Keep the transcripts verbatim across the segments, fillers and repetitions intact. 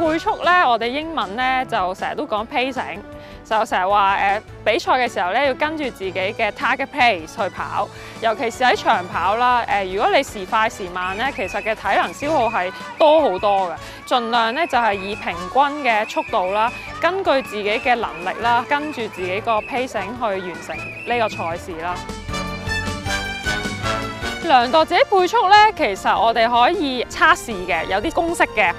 配速咧，我哋英文咧就成日都講 pacing， 就成日話誒比賽嘅時候咧要跟住自己嘅 target pace 去跑，尤其是喺長跑啦。誒、呃，如果你時快時慢咧，其實嘅體能消耗係多好多嘅。盡量咧就係、是、以平均嘅速度啦，根據自己嘅能力啦，跟住自己個 pacing 去完成呢個賽事啦。量度自己配速咧，其實我哋可以測試嘅，有啲公式嘅。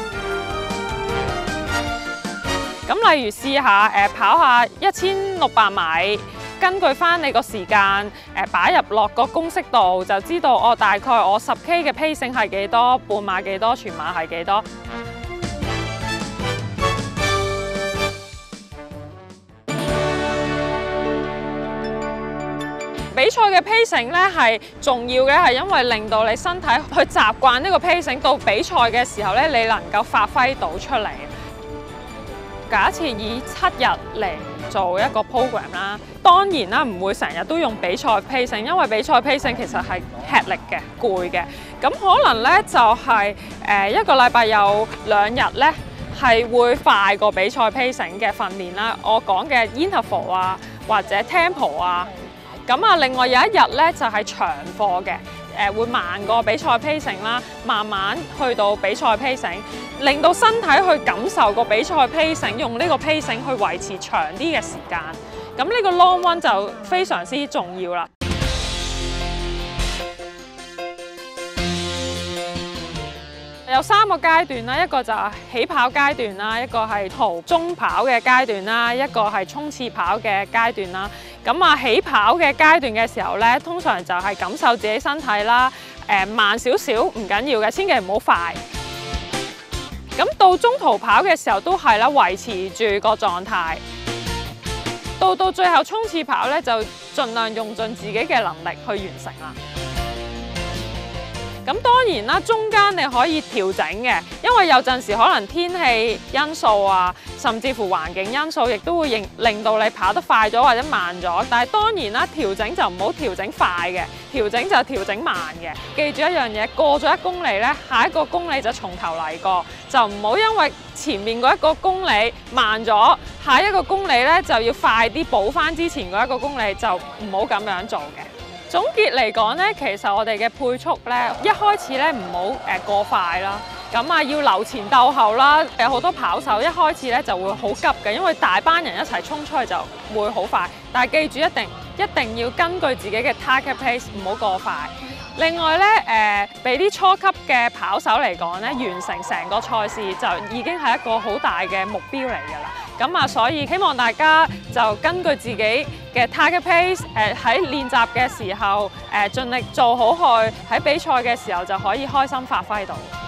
咁例如試下誒、呃、跑下一千六百米，根據翻你個時間誒擺入落個公式度，就知道我、哦、大概我十 K 嘅 pacing 係幾多，半馬幾多，全馬係幾多。比賽嘅 pacing 咧係重要嘅，係因為令到你身體去習慣呢個 pacing， 到比賽嘅時候咧，你能夠發揮到出嚟。假設以七日嚟做一個 program 啦，當然啦，唔會成日都用比賽 pacing， 因為比賽 pacing 其實係吃力嘅、攰嘅。咁可能咧就係、是、誒、呃、一個禮拜有兩日咧係會快過比賽 pacing 嘅訓練啦。我講嘅 interval 啊，或者 tempo 啊。咁啊，另外有一日咧就係長課嘅，誒會慢過比賽 pacing 啦，慢慢去到比賽 pacing， 令到身體去感受個比賽 pacing， 用呢個 pacing 去維持長啲嘅時間。咁呢個 long run 就非常之重要啦。有三個階段啦，一個就係起跑階段啦，一個係途中跑嘅階段啦，一個係衝刺跑嘅階段啦。咁啊，起跑嘅階段嘅時候咧，通常就係感受自己身體啦，誒、呃、慢少少唔緊要嘅，千祈唔好快。咁到中途跑嘅時候都係啦，維持住個狀態。到到最後衝刺跑咧，就盡量用盡自己嘅能力去完成啦。咁當然啦，中間你可以調整嘅，因為有陣時可能天氣因素啊，甚至乎環境因素，亦都會令令到你跑得快咗或者慢咗。但係當然啦，調整就唔好調整快嘅，調整就調整慢嘅。記住一樣嘢，過咗一公里咧，下一個公里就從頭嚟過，就唔好因為前面嗰一個公里慢咗，下一個公里咧就要快啲補翻之前嗰一個公里，就唔好咁樣做嘅。總結嚟講咧，其實我哋嘅配速咧，一開始咧唔好誒過快啦，咁啊要留前鬥後啦。有好多跑手一開始咧就會好急嘅，因為大班人一齊衝出去就會好快。但係記住一定一定要根據自己嘅 target pace， 唔好過快。另外咧誒，俾啲初級嘅跑手嚟講咧，完成成個賽事就已經係一個好大嘅目標嚟㗎啦。咁啊，所以希望大家就根據自己嘅 target pace， 誒喺練習嘅時候誒盡力做好去，喺比賽嘅時候就可以開心發揮到。